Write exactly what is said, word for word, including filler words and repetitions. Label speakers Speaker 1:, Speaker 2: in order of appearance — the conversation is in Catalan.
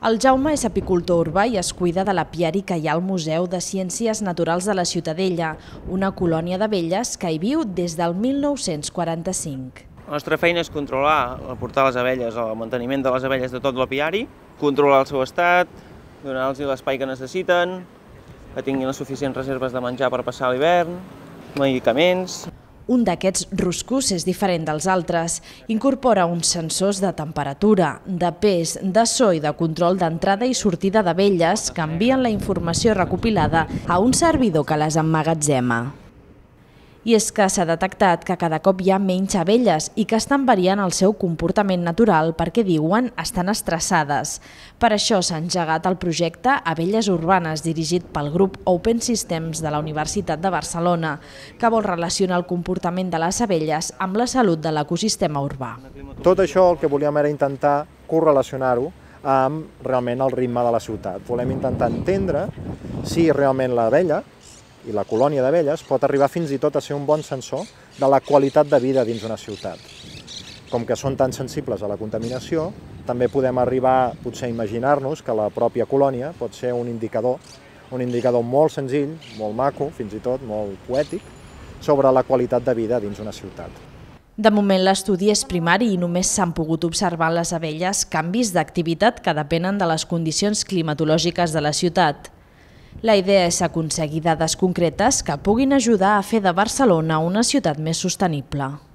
Speaker 1: El Jaume és apicultor urbà i es cuida de l'apiari que hi ha al Museu de Ciències Naturals de la Ciutadella, una colònia d'abelles que hi viu des del mil nou-cents quaranta-cinc.
Speaker 2: La nostra feina és controlar, portar les abelles, el manteniment de les abelles de tot l'apiari, controlar el seu estat, donar-los l'espai que necessiten, que tinguin les suficients reserves de menjar per passar l'hivern, medicaments.
Speaker 1: Un d'aquests ruscos és diferent dels altres. Incorpora uns sensors de temperatura, de pes, de so i de control d'entrada i sortida d'abelles que envien la informació recopilada a un servidor que les emmagatzema. I és que s'ha detectat que cada cop hi ha menys abelles i que estan variant el seu comportament natural perquè, diuen, estan estressades. Per això s'ha engegat el projecte Abelles Urbanes, dirigit pel grup Open Systems de la Universitat de Barcelona, que vol relacionar el comportament de les abelles amb la salut de l'ecosistema urbà.
Speaker 3: Tot això el que volíem era intentar correlacionar-ho amb realment el ritme de la ciutat. Volem intentar entendre si realment l'abella i la colònia d'abelles pot arribar fins i tot a ser un bon sensor de la qualitat de vida dins una ciutat. Com que són tan sensibles a la contaminació, també podem arribar potser a imaginar-nos que la pròpia colònia pot ser un indicador, un indicador molt senzill, molt maco, fins i tot molt poètic, sobre la qualitat de vida dins una ciutat.
Speaker 1: De moment l'estudi és primari i només s'han pogut observar en les abelles canvis d'activitat que depenen de les condicions climatològiques de la ciutat. La idea és aconseguir dades concretes que puguin ajudar a fer de Barcelona una ciutat més sostenible.